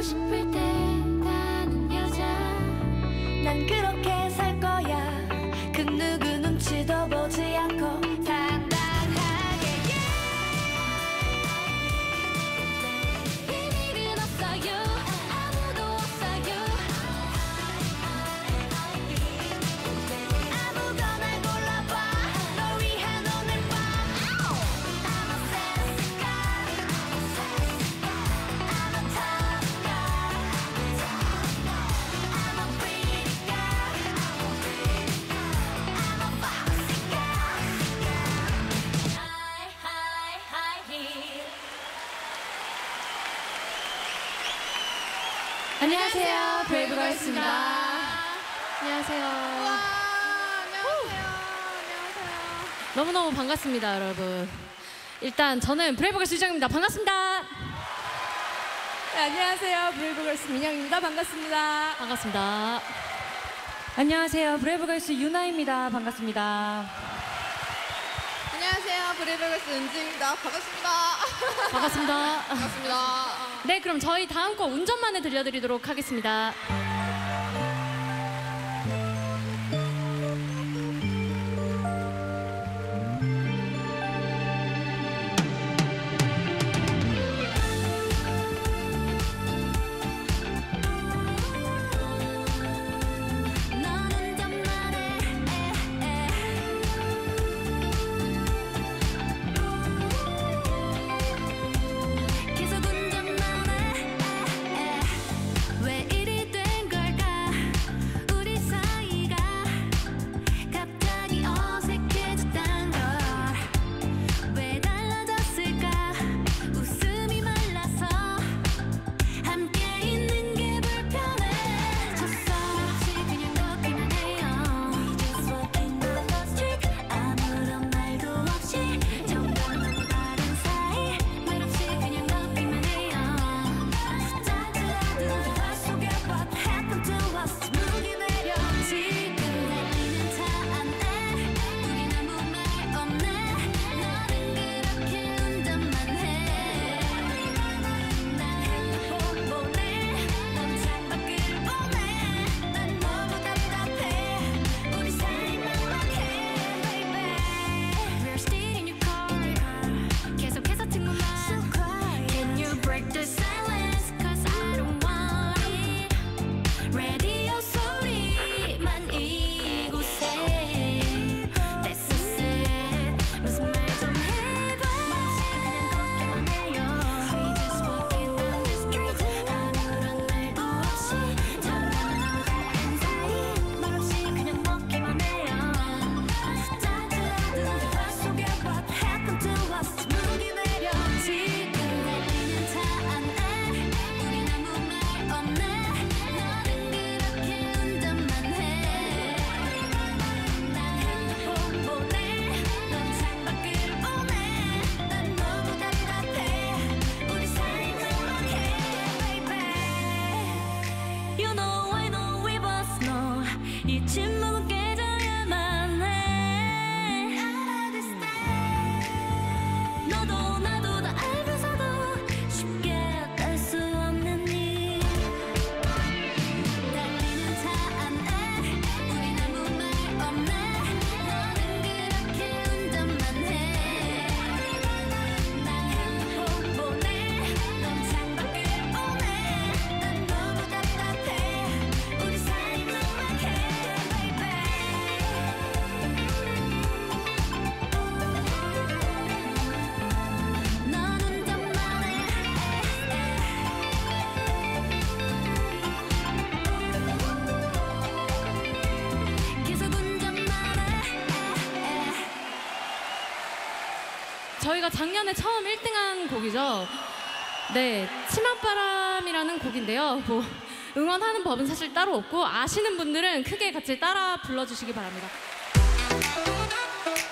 싶을 때 가는 여자 난 그렇게 살 거야 그 누구 눈치도 보지 않고 당당하게 비밀은 없어요 아무도 없어요 아무거나 골라봐 널 위한 오늘 밤 I'm a sassy guy I'm a tough guy I'm a pretty guy I'm a foxy guy high heel 안녕하세요 브레이브걸스입니다. 안녕하세요. 안녕하세요. 너무너무 반갑습니다, 여러분. 일단 저는 브레이브걸스 유정입니다. 반갑습니다. 네, 안녕하세요. 브레이브걸스 민영입니다. 반갑습니다. 반갑습니다. 안녕하세요. 브레이브걸스 유나입니다. 반갑습니다. 안녕하세요. 브레이브걸스 은지입니다. 반갑습니다. 반갑습니다. 반갑습니다. 네, 그럼 저희 다음 곡 운전만을 들려드리도록 하겠습니다. 넌 운전만 해 계속 운전만 해 왜 이리 된 걸까 우리 사이가 갑자기 어색해졌단 걸 왜 달라졌을까 웃음이 말라서 함께 있는 게 불편해졌어 없이 그냥 걷기만 해요 We just walking down the street 아무런 말도 없이 정말 다른 사이 말없이 그냥 걷기만 해요 Start to 말 속에 what happened to us 무기 내려 지금 달리는 차 안에 우린 아무 말 없네 너는 그렇게 운전만 해 난 핸드폰 보내 넌 창밖을 보내 난 너무 답답해 우리 사이 막막해 baby We're still in your car 계속해서 친구만 Can you break the silence cause I don't want it 라디오 소리만 이곳에 That's so sad 무슨 말 좀 해봐 말없이 그냥 걷기만 해요 We just walking down the street 아무런 말도 없이 정말 다른 사이 말없이 그냥 걷기만 해요 Start to 말 속에 what happened to us 무기 내려 지금 달리는 차 안에 우린 아무 말 없네 너는 그렇게 운전만 해 난 핸드폰 보내 넌 창밖을 보내 난 너무 답답해 우리 사이 막막해 baby You know I know we both know 이 침묵은 깨져야만 해 I understand 너도 나도 다 알면서도 쉽게 뗄 수 없는 일 달리는 차 안에 우린 아무 말 없네 너는 그렇게 운전만 해 난 핸드폰 보내 넌 창밖을 보내 난 너무 답답해 우리 사이 막막해 baby 넌 운전만 해 계속 운전만 해 저희가 작년에 처음 1등한 곡이죠. 네, 치맛바람이라는 곡인데요. 뭐 응원하는 법은 사실 따로 없고 아시는 분들은 크게 같이 따라 불러주시기 바랍니다.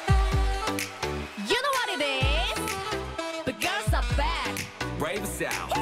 You know what it is The girls are back Brave sound.